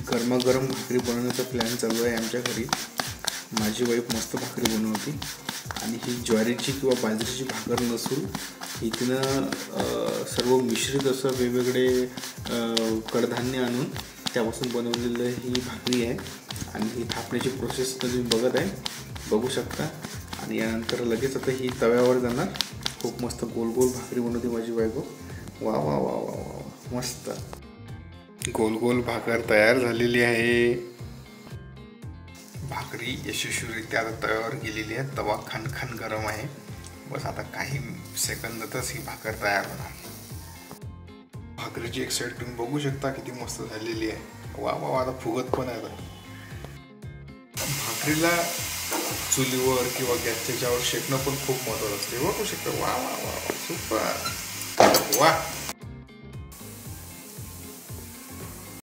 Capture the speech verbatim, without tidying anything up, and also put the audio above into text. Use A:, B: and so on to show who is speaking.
A: गरमागरम भाकरी बनवण्याचा प्लॅन चालू आहे आमच्या घरी. माझी वाईफ मस्त भाकरी बनवते आणि ही ज्वारीची किंवा बाजरीची भाकर नसून ही तिनं सर्व मिश्रित असं वेगवेगळे कडधान्य आणून त्यापासून बनवलेलं ही भाकरी आहे. आणि ही थापण्याची प्रोसेस तुम्ही बघत आहे बघू शकता. आणि यानंतर लगेच आता ही तव्यावर जाणार. खूप मस्त गोल गोल भाकरी बनवते माझी बायको. वा वा वा वा वा मस्त गोल गोल भाकर तयार झालेली आहे. भाकरी यशस्वीरित्या आता तव्यावर गेलेली आहे. तवा खनखन गरम आहे. बस आता काही सेकंदातच ही भाकर तयार होणार. भाकरीची एक साईड तुम्ही बघू शकता किती मस्त झालेली आहे. वा वा आता फुगत पण आहे. भाकरीला चुलीवर किंवा गॅसच्या वर शेकणं पण खूप महत्त्वाचं असते. बघू शकता. वा वा वा सुपर वा.